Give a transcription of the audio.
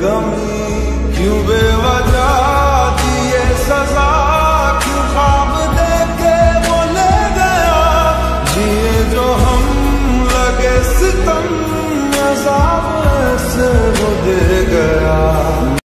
कमी, क्यों बेवजह दिए सजा, क्यों ख्वाब देके वो ले गया, जिए जो हम लगे सितम, अज़ाब ऐसे वो दे गया।